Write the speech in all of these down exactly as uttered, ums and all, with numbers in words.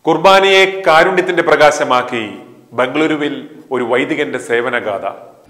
കുർബാനയെ കാരുണ്യത്തിന്റെ പ്രകാശമാക്കി ബംഗളൂരുവിൽ ഒരു വൈദികന്റെ സേവനഗാഥ.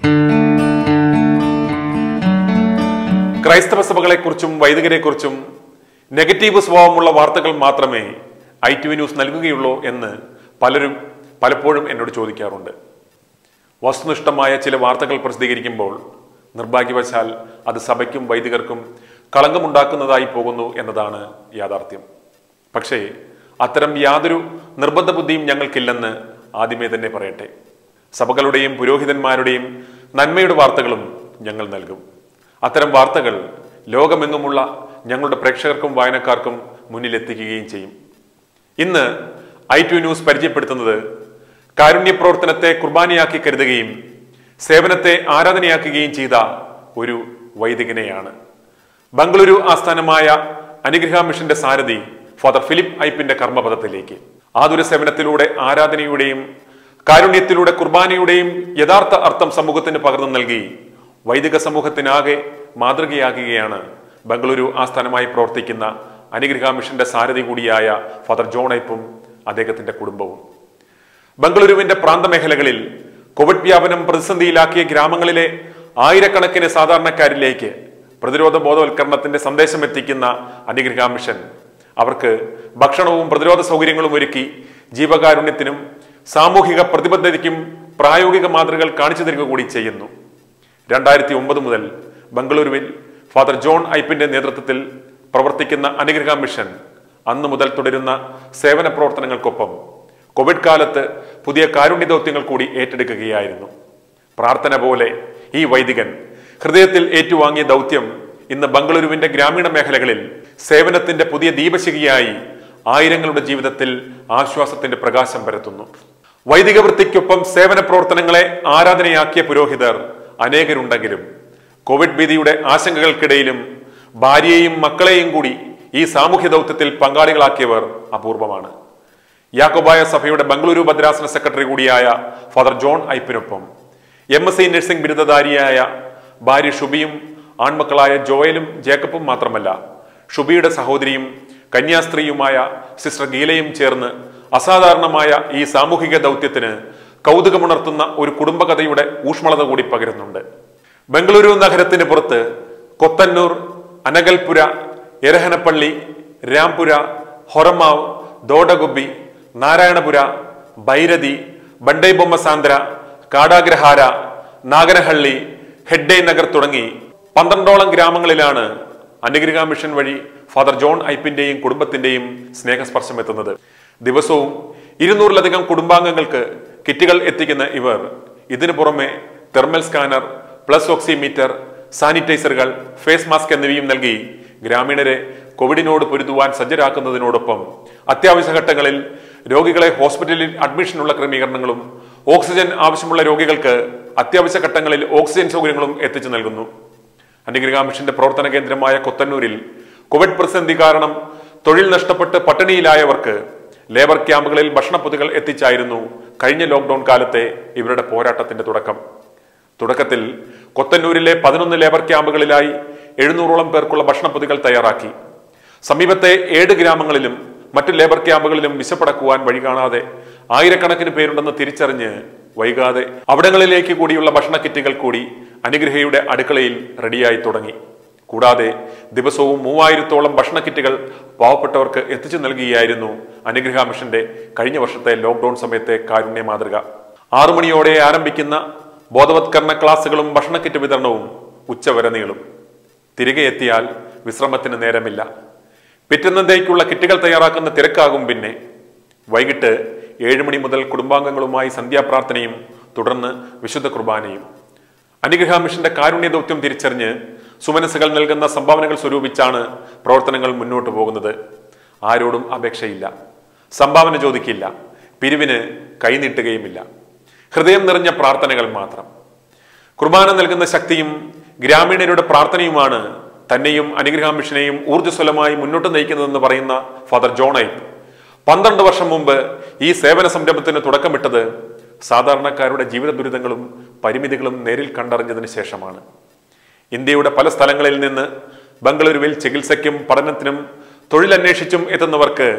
ക്രൈസ്തവ സഭകളെക്കുറിച്ചും വൈദികരെക്കുറിച്ചും നെഗറ്റീവ് സ്വഭാവമുള്ള വാർത്തകൾ മാത്രമേ ഐ ടി വി ന്യൂസ് നൽകുകയുള്ളൂ എന്ന് പലരും പലപ്പോഴും എന്നോട് ചോദിക്കാറുണ്ട്. വസ്തുനിഷ്ഠമായ ചില വാർത്തകൾ പ്രസിദ്ധീകരിക്കുമ്പോൾ നിർഭാഗ്യവശാൽ അത് സഭയ്ക്കും വൈദികർക്കും കളങ്കമുണ്ടാക്കുന്നതായി പോകുന്നു എന്നതാണ് യാഥാർത്ഥ്യം. പക്ഷേ അത്തരം യാതൊരു നിർബന്ധ ബുദ്ധിയും ഞങ്ങൾക്കില്ലെന്ന് ആദ്യമേ തന്നെ പറയട്ടെ. സഭകളുടെയും പുരോഹിതന്മാരുടെയും നന്മയുടെ വാർത്തകളും ഞങ്ങൾ നൽകും. അത്തരം വാർത്തകൾ ലോകമെങ്ങുമുള്ള ഞങ്ങളുടെ പ്രേക്ഷകർക്കും വായനക്കാർക്കും മുന്നിലെത്തിക്കുകയും ചെയ്യും. ഇന്ന് ഐ ടി വി ന്യൂസ് പരിചയപ്പെടുത്തുന്നത് കാരുണ്യ പ്രവർത്തനത്തെ കുർബാനയാക്കി കരുതുകയും സേവനത്തെ ആരാധനയാക്കുകയും ചെയ്ത ഒരു വൈദികനെയാണ്. ബംഗളൂരു ആസ്ഥാനമായ അനുഗ്രഹ മിഷന്റെ സാരഥി ഫാദർ ഫിലിപ്പ് ഐപ്പിന്റെ കർമ്മപഥത്തിലേക്ക് ആതുര സേവനത്തിലൂടെ ആരാധനയുടെയും കാരുണ്യത്തിലൂടെ കുർബാനയുടെയും യഥാർത്ഥ അർത്ഥം സമൂഹത്തിന് പകർന്നു നൽകി വൈദിക സമൂഹത്തിനാകെ മാതൃകയാകുകയാണ് ബംഗളൂരു ആസ്ഥാനമായി പ്രവർത്തിക്കുന്ന അനുഗ്രഹ മിഷന്റെ സാരഥി കൂടിയായ ഫാദർ ജോൺ ഐപ്പും അദ്ദേഹത്തിന്റെ കുടുംബവും. ബംഗളൂരുവിന്റെ പ്രാന്തമേഖലകളിൽ കോവിഡ് വ്യാപനം പ്രതിസന്ധിയിലാക്കിയ ഗ്രാമങ്ങളിലെ ആയിരക്കണക്കിന് സാധാരണക്കാരിലേക്ക് പ്രതിരോധ ബോധവൽക്കരണത്തിന്റെ സന്ദേശം എത്തിക്കുന്ന അനുഗ്രഹ മിഷൻ അവർക്ക് ഭക്ഷണവും പ്രതിരോധ സൗകര്യങ്ങളും ഒരുക്കി ജീവകാരുണ്യത്തിനും സാമൂഹിക പ്രതിബദ്ധതയ്ക്കും പ്രായോഗിക മാതൃകകൾ കാണിച്ചു തരിക കൂടി ചെയ്യുന്നു. രണ്ടായിരത്തി ഒമ്പത് മുതൽ ബംഗളൂരുവിൽ ഫാദർ ജോൺ ഐപ്പിന്റെ നേതൃത്വത്തിൽ പ്രവർത്തിക്കുന്ന അനുഗ്രഹ മിഷൻ അന്നു മുതൽ തുടരുന്ന സേവന പ്രവർത്തനങ്ങൾക്കൊപ്പം കോവിഡ് കാലത്ത് പുതിയ കാരുണ്യ ദൗത്യങ്ങൾ കൂടി ഏറ്റെടുക്കുകയായിരുന്നു. പ്രാർത്ഥന പോലെ ഈ വൈദികൻ ഹൃദയത്തിൽ ഏറ്റുവാങ്ങിയ ദൗത്യം ഇന്ന് ബംഗളൂരുവിന്റെ ഗ്രാമീണ മേഖലകളിൽ സേവനത്തിന്റെ പുതിയ ദീപശിഖയായി ആയിരങ്ങളുടെ ജീവിതത്തിൽ ആശ്വാസത്തിന്റെ പ്രകാശം പരത്തുന്നു. വൈദിക വൃത്തിക്കൊപ്പം സേവന പ്രവർത്തനങ്ങളെ ആരാധനയാക്കിയ പുരോഹിതർ അനേകരുണ്ടെങ്കിലും കോവിഡ് ഭീതിയുടെ ആശങ്കകൾക്കിടയിലും ഭാര്യയെയും മക്കളെയും കൂടി ഈ സാമൂഹ്യ ദൗത്യത്തിൽ പങ്കാളികളാക്കിയവർ അപൂർവമാണ്. യാക്കോബായ സഭയുടെ ബംഗളൂരു ഭദ്രാസന സെക്രട്ടറി കൂടിയായ ഫാദർ ജോൺ ഐപ്പിനൊപ്പം എം എസ് സി നഴ്സിംഗ് ബിരുദധാരിയായ ഭാര്യ ഷുബിയും ആൺമക്കളായ ജോയലും ജേക്കബും മാത്രമല്ല, ഷുബിയുടെ സഹോദരിയും കന്യാസ്ത്രീയുമായ സിസ്റ്റർ ഗീലയും ചേർന്ന് അസാധാരണമായ ഈ സാമൂഹിക ദൗത്യത്തിന് കൗതുകമുണർത്തുന്ന ഒരു കുടുംബകഥയുടെ ഊഷ്മളത കൂടി പകരുന്നുണ്ട്. ബംഗളൂരു നഗരത്തിന് പുറത്ത് കൊത്തന്നൂർ, അനകൽപുര, എരഹനപ്പള്ളി, രാംപുര, ഹൊറമാവ്, ദോഡഗുബി, നാരായണപുര, ബൈരതി, ബണ്ടൈബൊമ്മസാന്ദ്ര, കാടാഗ്രഹാര, നാഗനഹള്ളി, ഹെഡ്ഡേ നഗർ തുടങ്ങി പന്ത്രണ്ടോളം ഗ്രാമങ്ങളിലാണ് അനുഗ്രഹ മിഷൻ വഴി ഫാദർ ജോൺ ഐപ്പിന്റെയും കുടുംബത്തിന്റെയും സ്നേഹസ്പർശം എത്തുന്നത്. ദിവസവും ഇരുന്നൂറിലധികം കുടുംബാംഗങ്ങൾക്ക് കിറ്റുകൾ എത്തിക്കുന്ന ഇവർ ഇതിനു പുറമെ തെർമൽ സ്കാനർ, പ്ലസ് ഓക്സിമീറ്റർ, സാനിറ്റൈസറുകൾ, ഫേസ് മാസ്ക് എന്നിവയും നൽകി ഗ്രാമീണരെ കോവിഡിനോട് പൊരുതുവാൻ സജ്ജരാക്കുന്നതിനോടൊപ്പം അത്യാവശ്യ ഘട്ടങ്ങളിൽ രോഗികളെ ഹോസ്പിറ്റലിൽ അഡ്മിഷനുള്ള ക്രമീകരണങ്ങളും ഓക്സിജൻ ആവശ്യമുള്ള രോഗികൾക്ക് അത്യാവശ്യ ഘട്ടങ്ങളിൽ ഓക്സിജൻ സൗകര്യങ്ങളും എത്തിച്ചു നൽകുന്നു. അനുഗ്രഹ മിഷന്റെ പ്രവർത്തന കേന്ദ്രമായ കൊത്തന്നൂരിൽ കോവിഡ് പ്രതിസന്ധി കാരണം തൊഴിൽ നഷ്ടപ്പെട്ട് പട്ടിണിയിലായവർക്ക് ലേബർ ക്യാമ്പുകളിൽ ഭക്ഷണപ്പൊതികൾ എത്തിച്ചായിരുന്നു കഴിഞ്ഞ ലോക്ക്ഡൌൺ കാലത്തെ ഇവരുടെ പോരാട്ടത്തിന്റെ തുടക്കം. തുടക്കത്തിൽ കൊത്തന്നൂരിലെ പതിനൊന്ന് ലേബർ ക്യാമ്പുകളിലായി എഴുന്നൂറോളം പേർക്കുള്ള ഭക്ഷണപ്പൊതികൾ തയ്യാറാക്കി. സമീപത്തെ ഏഴ് ഗ്രാമങ്ങളിലും മറ്റു ലേബർ ക്യാമ്പുകളിലും വിശപ്പടക്കുവാൻ വഴി കാണാതെ ആയിരക്കണക്കിന് പേരുണ്ടെന്ന് തിരിച്ചറിഞ്ഞ് വൈകാതെ അവിടങ്ങളിലേക്ക് കൂടിയുള്ള ഭക്ഷണ കിറ്റുകൾ കൂടി അനുഗ്രഹയുടെ അടുക്കളയിൽ റെഡിയായി തുടങ്ങി. കൂടാതെ ദിവസവും മൂവായിരത്തോളം ഭക്ഷണ കിറ്റുകൾ പാവപ്പെട്ടവർക്ക് എത്തിച്ചു നൽകുകയായിരുന്നു അനുഗ്രഹ മിഷന്റെ കഴിഞ്ഞ വർഷത്തെ ലോക്ക്ഡൌൺ സമയത്തെ കാരുണ്യ മാതൃക. ആറുമണിയോടെ ആരംഭിക്കുന്ന ബോധവത്കരണ ക്ലാസുകളും ഭക്ഷണ കിറ്റ് വിതരണവും ഉച്ചവരെ നീളും. തിരികെ എത്തിയാൽ വിശ്രമത്തിന് നേരമില്ല. പിറ്റന്നത്തേക്കുള്ള കിറ്റുകൾ തയ്യാറാക്കുന്ന തിരക്കാകും. പിന്നെ വൈകിട്ട് ഏഴ് മണി മുതൽ കുടുംബാംഗങ്ങളുമായി സന്ധ്യാപ്രാർത്ഥനയും തുടർന്ന് വിശുദ്ധ കുർബാനയും. അനുഗ്രഹ മിഷന്റെ കാരുണ്യ ദൗത്യം തിരിച്ചറിഞ്ഞ് സുമനസ്സുകൾ നൽകുന്ന സംഭാവനകൾ സ്വരൂപിച്ചാണ് പ്രവർത്തനങ്ങൾ മുന്നോട്ട് പോകുന്നത്. ആരോടും അപേക്ഷയില്ല, സംഭാവന ചോദിക്കില്ല, പിരിവിന് കൈനീട്ടുകയുമില്ല. ഹൃദയം നിറഞ്ഞ പ്രാർത്ഥനകൾ മാത്രം. കുർബാന നൽകുന്ന ശക്തിയും ഗ്രാമീണരുടെ പ്രാർത്ഥനയുമാണ് തന്നെയും അനുഗ്രഹ മിഷനെയും ഊർജ്ജസ്വലമായി മുന്നോട്ട് നയിക്കുന്നതെന്ന് പറയുന്ന ഫാദർ ജോൺ ഐപ്പ് പന്ത്രണ്ട് വർഷം മുമ്പ് ഈ സേവന സംരംഭത്തിന് തുടക്കമിട്ടത് സാധാരണക്കാരുടെ ജീവിത ദുരിതങ്ങളും പരിമിതികളും നേരിൽ കണ്ടറിഞ്ഞതിന് ശേഷമാണ്. ഇന്ത്യയുടെ പല സ്ഥലങ്ങളിൽ നിന്ന് ബംഗളൂരുവിൽ ചികിത്സയ്ക്കും പഠനത്തിനും തൊഴിലന്വേഷിച്ചും എത്തുന്നവർക്ക്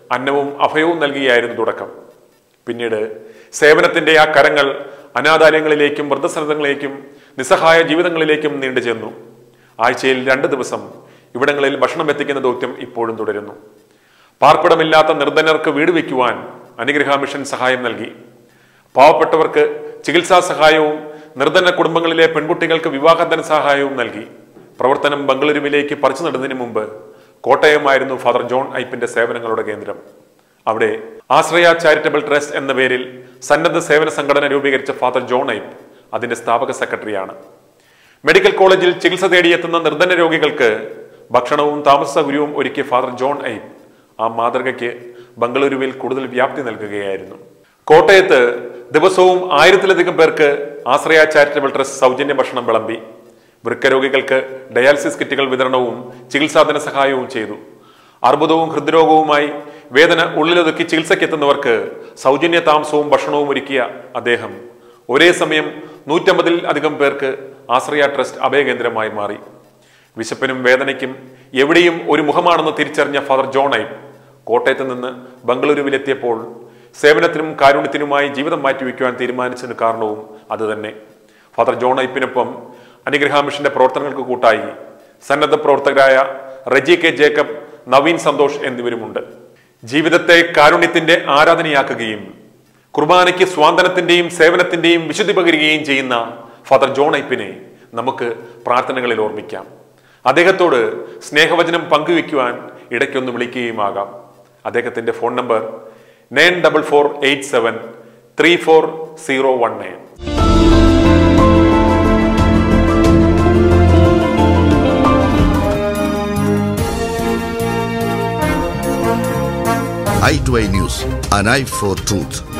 അന്നവും അഭയവും നൽകിയായിരുന്നു തുടക്കം. പിന്നീട് സേവനത്തിന്റെ ആ കരങ്ങൾ അനാഥാലയങ്ങളിലേക്കും വൃദ്ധസദനങ്ങളിലേക്കും നിസ്സഹായ ജീവിതങ്ങളിലേക്കും നീണ്ടു ചെന്നു. ആഴ്ചയിൽ രണ്ട് ദിവസം ഇവിടങ്ങളിൽ ഭക്ഷണം എത്തിക്കുന്ന ദൗത്യം ഇപ്പോഴും തുടരുന്നു. പാർപ്പിടമില്ലാത്ത നിർധനർക്ക് വീട് വയ്ക്കുവാൻ അനുഗ്രഹ മിഷൻ സഹായം നൽകി. പാവപ്പെട്ടവർക്ക് ചികിത്സാ സഹായവും നിർധന കുടുംബങ്ങളിലെ പെൺകുട്ടികൾക്ക് വിവാഹ ധനസഹായവും നൽകി. പ്രവർത്തനം ബംഗളൂരുവിലേക്ക് പറിച്ചു നടുന്നതിന് മുമ്പ് കോട്ടയമായിരുന്നു ഫാദർ ജോൺ ഐപ്പിന്റെ സേവനങ്ങളുടെ കേന്ദ്രം. അവിടെ ആശ്രയ ചാരിറ്റബിൾ ട്രസ്റ്റ് എന്ന പേരിൽ സന്നദ്ധ സേവന സംഘടന രൂപീകരിച്ച ഫാദർ ജോൺ ഐപ്പ് അതിന്റെ സ്ഥാപക സെക്രട്ടറിയാണ്. മെഡിക്കൽ കോളേജിൽ ചികിത്സ തേടിയെത്തുന്ന നിർധന രോഗികൾക്ക് ഭക്ഷണവും താമസ സൗകര്യവും ഒരുക്കിയ ഫാദർ ജോൺ ഐപ്പ് ആ മാതൃകയ്ക്ക് ബംഗളൂരുവിൽ കൂടുതൽ വ്യാപ്തി നൽകുകയായിരുന്നു. കോട്ടയത്ത് ദിവസവും ആയിരത്തിലധികം പേർക്ക് ആശ്രയ ചാരിറ്റബിൾ ട്രസ്റ്റ് സൗജന്യ ഭക്ഷണം വിളമ്പി. വൃക്ക രോഗികൾക്ക് ഡയാലിസിസ് കിറ്റുകൾ വിതരണവും ചികിത്സാധന സഹായവും ചെയ്തു. അർബുദവും ഹൃദ്രോഗവുമായി വേദന ഉള്ളിലൊതുക്കി ചികിത്സയ്ക്കെത്തുന്നവർക്ക് സൗജന്യ താമസവും ഭക്ഷണവും ഒരുക്കിയ അദ്ദേഹം ഒരേ സമയം നൂറ്റമ്പതിൽ അധികം പേർക്ക് ആശ്രയ ട്രസ്റ്റ് അഭയകേന്ദ്രമായി മാറി. വിശപ്പിനും വേദനയ്ക്കും എവിടെയും ഒരു മുഖമാണെന്ന് തിരിച്ചറിഞ്ഞ ഫാദർ ജോൺ ഐപ്പ് കോട്ടയത്ത് നിന്ന് ബംഗളൂരുവിലെത്തിയപ്പോൾ സേവനത്തിനും കാരുണ്യത്തിനുമായി ജീവിതം മാറ്റിവെക്കുവാൻ തീരുമാനിച്ചതിന് കാരണവും അതുതന്നെ. ഫാദർ ജോൺ ഐപ്പിനൊപ്പം അനുഗ്രഹ മിഷന്റെ പ്രവർത്തനങ്ങൾക്ക് കൂട്ടായി സന്നദ്ധ പ്രവർത്തകരായ റെജി കെ ജേക്കബ്, നവീൻ സന്തോഷ് എന്നിവരുമുണ്ട്. ജീവിതത്തെ കാരുണ്യത്തിന്റെ ആരാധനയാക്കുകയും കുർബാനയ്ക്ക് സ്വാന്തനത്തിന്റെയും സേവനത്തിന്റെയും വിശുദ്ധി പകരുകയും ചെയ്യുന്ന ഫാദർ ജോൺ ഐപ്പിനെ നമുക്ക് പ്രാർത്ഥനകളിൽ ഓർമ്മിക്കാം. അദ്ദേഹത്തോട് സ്നേഹവചനം പങ്കുവെക്കുവാൻ ഇടയ്ക്കൊന്ന് വിളിക്കുകയുമാകാം. അദ്ദേഹത്തിന്റെ phone number nine double four eight seven three four zero one nine. i two i News, an eye for truth.